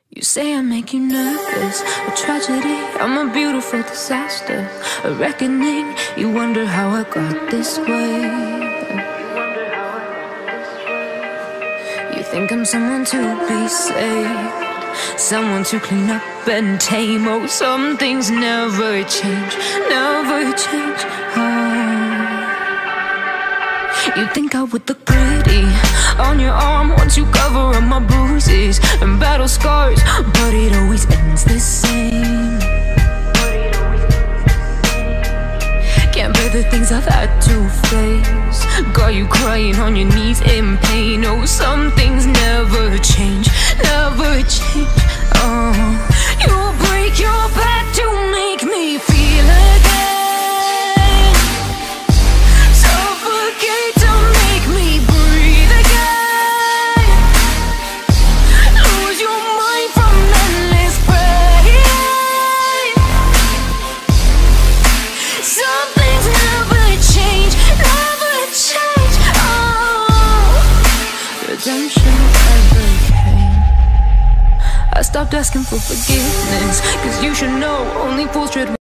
You say I make you nervous, a tragedy, I'm a beautiful disaster, a reckoning. You wonder how I got this way. You think I'm someone to be saved, someone to clean up and tame. Oh, some things never change, never change. You think I would look pretty on your arm once you cover up my bruises and battle scars, but it always ends the same. Can't bear the things I've had to face, got you crying on your knees in pain. Oh, some things never change, never change. You'll break your back to make me feel again, suffocate to make me breathe again, lose your mind from endless pain. Some things never change, never change. Redemption never came. I stopped asking for forgiveness, 'cause you should know only fools tread